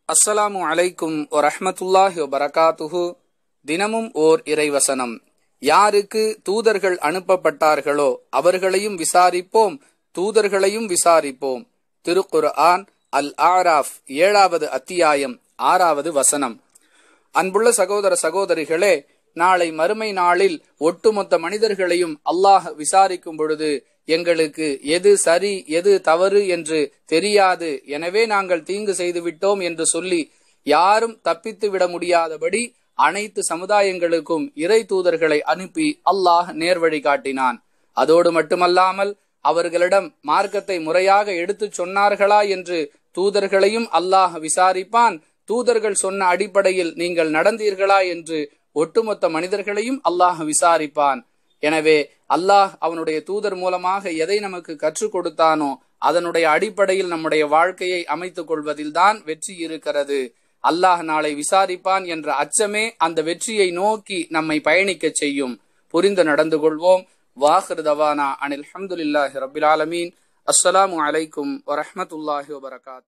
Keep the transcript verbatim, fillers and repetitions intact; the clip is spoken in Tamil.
அஸ்ஸலாமு அலைக்கும் வரஹ்மத்துல்லாஹி வபரகாத்துஹு. தினமும் ஓர் இறைவசனம். யாருக்கு தூதர்கள் அனுப்பப்பட்டார்களோ அவர்களையும் விசாரிப்போம், தூதர்களையும் விசாரிப்போம். திருக்குர்ஆன் அல் ஆராஃப் ஏழாவது அத்தியாயம் ஆறாவது வசனம். அன்புள்ள சகோதர சகோதரிகளே, நாளை மறுமை நாளில் ஒட்டுமொத்த மனிதர்களையும் அல்லாஹ் விசாரிக்கும் பொழுது எங்களுக்கு எது சரி எது தவறு என்று தெரியாது, எனவே நாங்கள் தீங்கு செய்து விட்டோம் என்று சொல்லி யாரும் தப்பித்து விட முடியாதபடி அனைத்து சமுதாயங்களுக்கும் இறை தூதர்களை அனுப்பி அல்லாஹ் நேர்வழி காட்டினான். அதோடு மட்டுமல்லாமல் அவர்களிடம் மார்க்கத்தை முறையாக எடுத்துச் சொன்னார்களா என்று தூதர்களையும் அல்லாஹ் விசாரிப்பான். தூதர்கள் சொன்ன அடிப்படையில் நீங்கள் நடந்தீர்களா என்று ஒட்டுமொத்த மனிதர்களையும் அல்லாஹ் விசாரிப்பான். எனவே அல்லாஹ் அவனுடைய தூதர் மூலமாக எதை நமக்கு கற்றுக் கொடுத்தானோ அதனுடைய அடிப்படையில் நம்முடைய வாழ்க்கையை அமைத்துக் கொள்வதில்தான் வெற்றி இருக்கிறது. அல்லாஹ் நாளை விசாரிப்பான் என்ற அச்சமே அந்த வெற்றியை நோக்கி நம்மை பயணிக்க செய்யும். புரிந்து நடந்து கொள்வோம். வாஹிர் தவானா அனில் ஹம்துலில்லாஹி ரப்பில் ஆலமீன். அஸ்ஸலாமு அலைக்கும் வரஹ்மத்துல்லாஹி வபரகாத்துஹு.